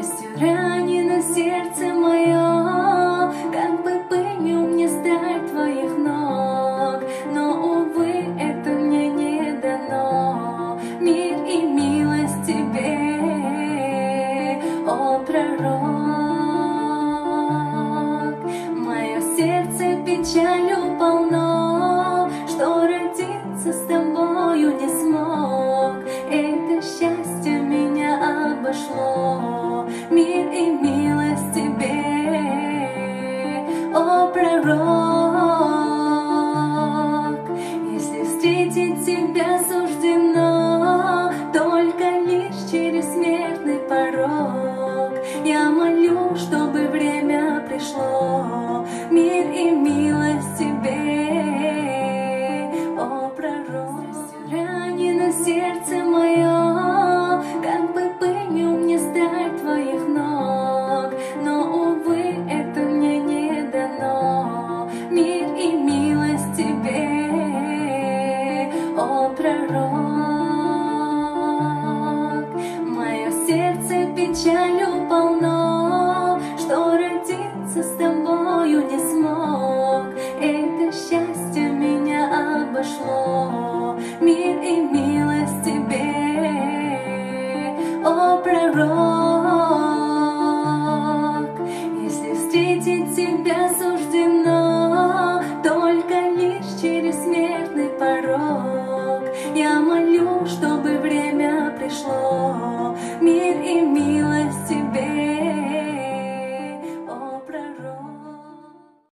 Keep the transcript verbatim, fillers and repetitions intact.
Страстью ранено сердце мое, как бы пылью мне стать твоих ног. Но, увы, это мне не дано. Мир и милость тебе, о пророк. Мое сердце печалью полно, что родиться с тобою не смог. Это счастье меня обошло. Мир и милость тебе, о пророк. Если встретить тебя суждено только лишь через смертный порог, я молю, чтобы время пришло. Мир и милость тебе, о пророк. Ранено сердце мое, как бы пылью мне стать твоих ног. Но, увы, это мне не дано. Мир и милость тебе, о пророк. Мое сердце печалью полно, что родиться с тобою не смог. Это счастье меня обошло. Мир и милость тебе, о пророк.